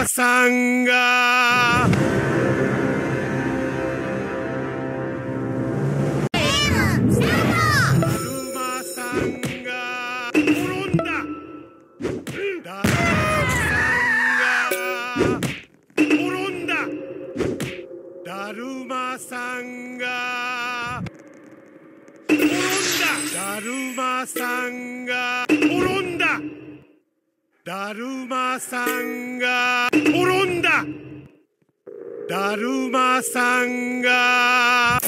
マさんがだるまさんが転んだ。だるまさんが転んだ。だるまさんが